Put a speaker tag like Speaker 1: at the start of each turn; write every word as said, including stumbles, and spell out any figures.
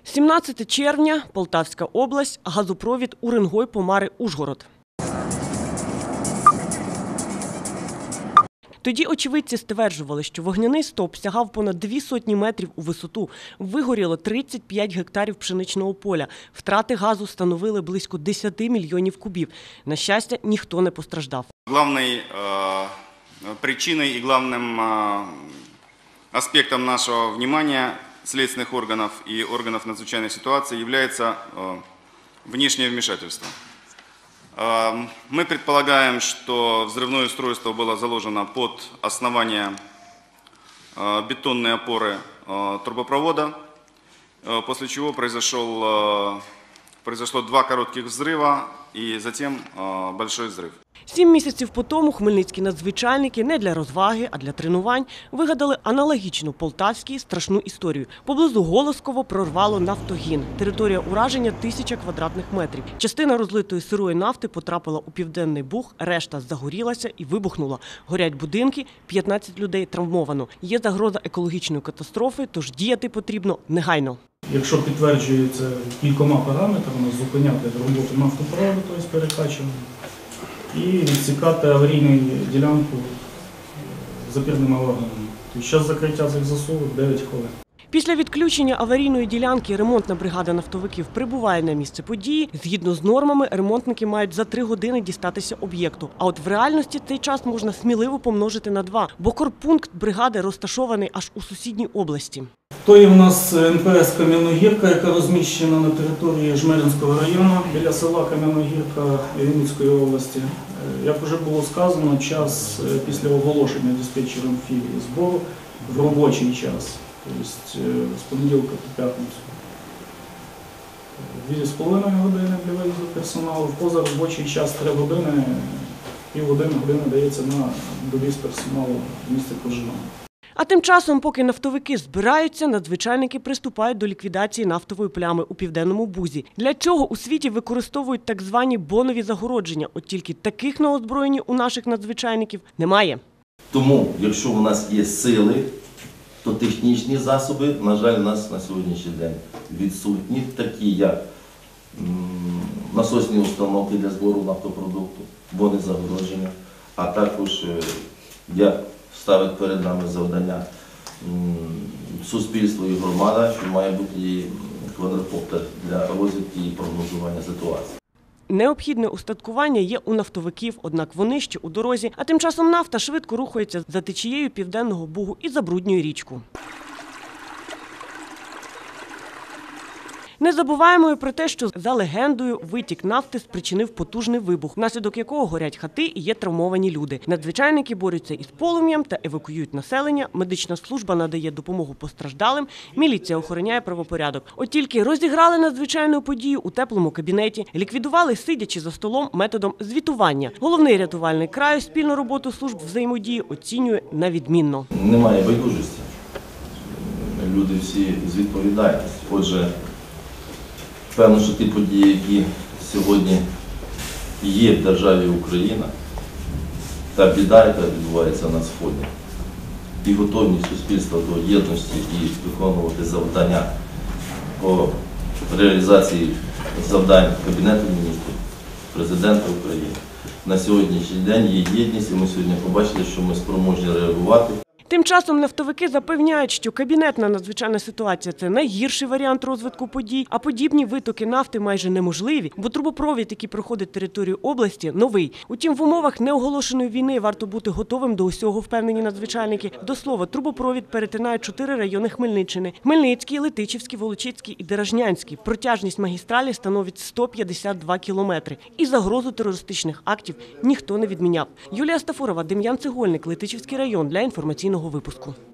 Speaker 1: сімнадцяте червня, Полтавська область, газопровід Уренгой-Помари-Ужгород. Тоді очевидці стверджували, що вогняний стовп сягав понад дві сотні метрів у висоту. Вигоріло тридцять п'ять гектарів пшеничного поля. Втрати газу становили близько десяти мільйонів кубів. На щастя, ніхто не постраждав.
Speaker 2: Главной э, причиной и главным э, аспектом нашего внимания следственных органов и органов надзвычайной ситуации является э, внешнее вмешательство. Э, мы предполагаем, что взрывное устройство было заложено под основание э, бетонной опоры э, трубопровода, э, после чего произошел, э, произошло два коротких взрыва и затем э, большой взрыв.
Speaker 1: Сім місяців по тому хмельницькі надзвичайники не для розваги, а для тренувань вигадали аналогічну Полтавській страшну історію. Поблизу Голосково прорвало нафтогін. Територія ураження – тисяча квадратних метрів. Частина розлитої сирої нафти потрапила у Південний Буг, решта загорілася і вибухнула. Горять будинки, п'ятнадцять людей травмовано. Є загроза екологічної катастрофи, тож діяти потрібно негайно.
Speaker 3: Якщо підтверджується кількома параметрами, зупиняти роботу нафтопроводу, тобто перекачування, і відсікати аварійну ділянку запірними вагонами. Час закриття цих засувок – дев'ять хвилин.
Speaker 1: Після відключення аварійної ділянки ремонтна бригада нафтовиків прибуває на місце події. Згідно з нормами, ремонтники мають за три години дістатися об'єкту. А от в реальності цей час можна сміливо помножити на два, бо корпункт бригади розташований аж у сусідній області.
Speaker 3: То є в нас ен пе ес «Кам'яногірка», яка розміщена на території Жмеринського району, біля села Кам'яногірка Вінницької області. Як вже було сказано, час після оголошення диспетчером філії збору в робочий час, тобто з понеділка по п'ятницю. Дві з половиною години для виїзду персоналу, в позаробочий час три години, півгодини години дається на довіз персоналу в місце проживання.
Speaker 1: А тим часом, поки нафтовики збираються, надзвичайники приступають до ліквідації нафтової плями у Південному Бузі. Для чого у світі використовують так звані бонові загородження? От тільки таких на озброєнні у наших надзвичайників немає.
Speaker 4: Тому, якщо у нас є сили, то технічні засоби, на жаль, у нас на сьогоднішній день відсутні, такі як насосні установки для збору нафтопродукту, бони загородження, а також як ставить перед нами завдання суспільство і громада, що має бути і квадрокоптер для розвідки і прогнозування ситуації.
Speaker 1: Необхідне устаткування є у нафтовиків, однак вони ще у дорозі, а тим часом нафта швидко рухається за течією Південного Бугу і забруднює річку. Не забуваємо і про те, що за легендою витік нафти спричинив потужний вибух, внаслідок якого горять хати і є травмовані люди. Надзвичайники борються із полум'ям та евакуюють населення, медична служба надає допомогу постраждалим, міліція охороняє правопорядок. От тільки розіграли надзвичайну подію у теплому кабінеті, ліквідували, сидячи за столом, методом звітування. Головний рятувальник краю спільну роботу служб взаємодії оцінює на відмінно.
Speaker 4: Немає байдужості. Люди всі з відповідальністю. Отже, певно, що ті події, які сьогодні є в державі Україна, та біда, яка відбувається на Сході, і готовність суспільства до єдності і виконувати завдання по реалізації завдань Кабінету міністрів, Президента України. На сьогоднішній день є єдність, і ми сьогодні побачили, що ми спроможні реагувати.
Speaker 1: Тим часом нафтовики запевняють, що кабінетна надзвичайна ситуація – це найгірший варіант розвитку подій, а подібні витоки нафти майже неможливі, бо трубопровід, який проходить територію області, новий. Утім, в умовах неоголошеної війни варто бути готовим до усього, впевнені надзвичайники. До слова, трубопровід перетинає чотири райони Хмельниччини – Хмельницький, Летичівський, Волочиський і Деражнянський. Протяжність магістралі становить сто п'ятдесят два кілометри. І загрозу терористичних актів ніхто не відміняв. Юлія Стафурова, Дем'ян Цегольник, Летичівський район для інформаційного випуску.